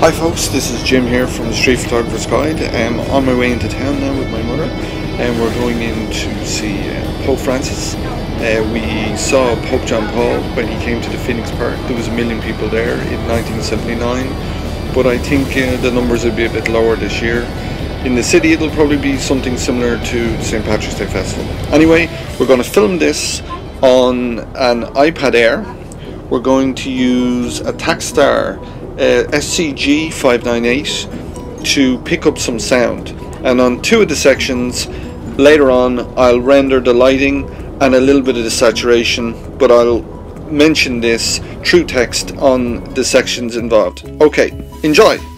Hi folks, this is Jim here from the Street Photographer's Guide. I'm on my way into town now with my mother, and we're going in to see Pope Francis. We saw Pope John Paul when he came to the Phoenix Park. There was 1 million people there in 1979, but I think the numbers will be a bit lower this year. In the city it'll probably be something similar to the St. Patrick's Day Festival. Anyway, we're going to film this on an iPad Air. We're going to use a TAKSTAR SCG 598 to pick up some sound, and on 2 of the sections later on I'll render the lighting and a little bit of the saturation, but I'll mention this through text on the sections involved. Okay, enjoy!